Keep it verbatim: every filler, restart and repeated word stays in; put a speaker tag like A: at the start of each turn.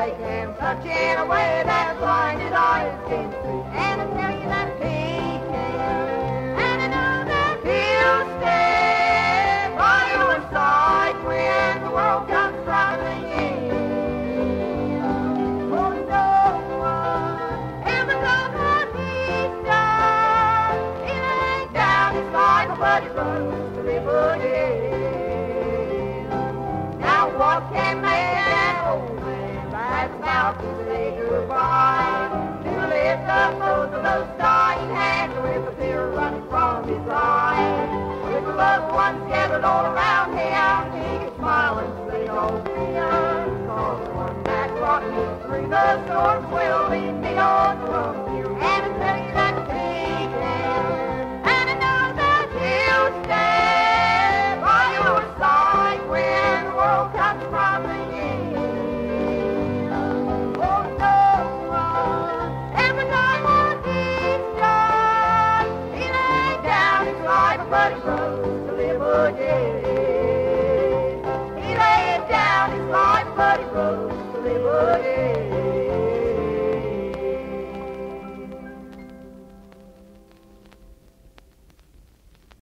A: they can touch in a way that blinded eyes can see. And I tell you that he can, and I know that he'll stay by your side when the world comes crumbling in. Oh, no one ever done what he's done. He laid down his life, but he rose to live again. Now what can make an old man that's about to say goodbye, to lift up both of those dying hands with a tear running from his eye, with the loved ones gathered all around him, he can smile and say, oh, dear, cause the one that brought me through the storms will lead me on from